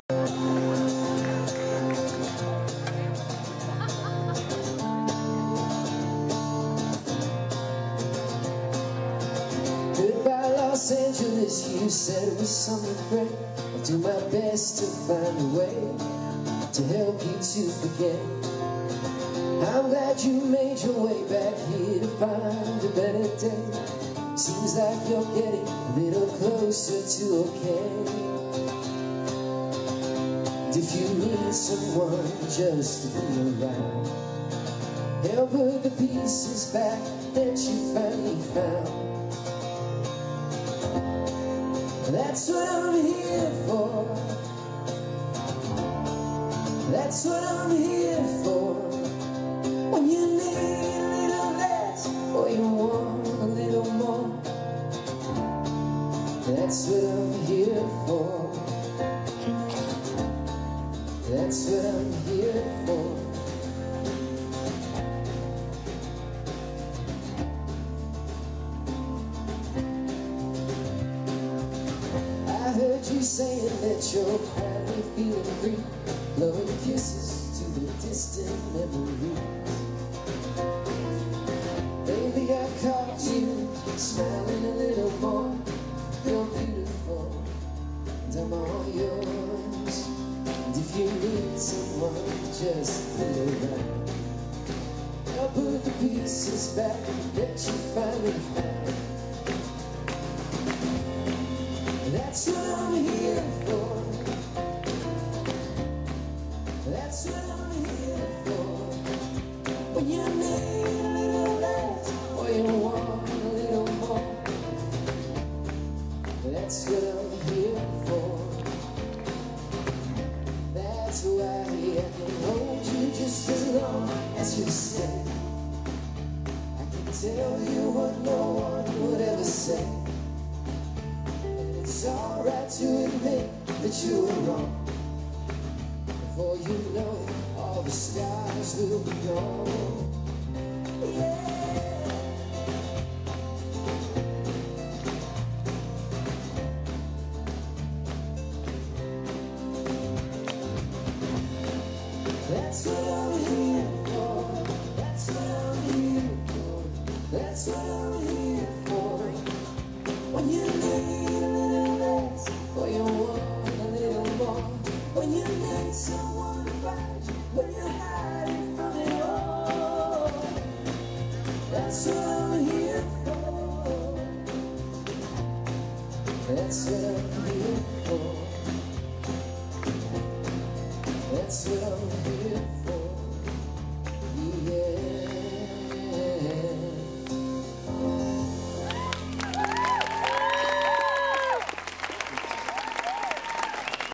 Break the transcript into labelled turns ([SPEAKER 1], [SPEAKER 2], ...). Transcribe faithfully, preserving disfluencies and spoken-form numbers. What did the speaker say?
[SPEAKER 1] Goodbye Los Angeles, you said it was something great. I'll do my best to find a way to help you to forget. I'm glad you made your way back here to find a better day. Seems like you're getting a little closer to okay. And if you need someone just to be around, help put the pieces back that you finally found. That's what I'm here for. That's what I'm here for. When you need a little less or you want a little more, that's what I'm here for. That's what I'm here for. I heard you saying that you're finally feeling free, blowing kisses to the distant memories. Maybe I caught you smiling a little more. You're beautiful and I'm all yours. And if you need someone just be around, I'll put the pieces back that you finally found. That's what I'm here for. That's what I'm here for. When you need a little less or you want a little more, that's what I'm here for. That's why I can hold you just as long as you stay. I can tell you what no one would ever say. It's alright to admit that you were wrong. Before you know, all the stars will be gone. Yeah. That's what I'm here for. That's what I'm here for. That's what I'm here for. When you need a little less or you want a little more, when you need someone to find you, when you're hiding from it all, that's what I'm here for. That's what I'm here for. That's what I'm here for.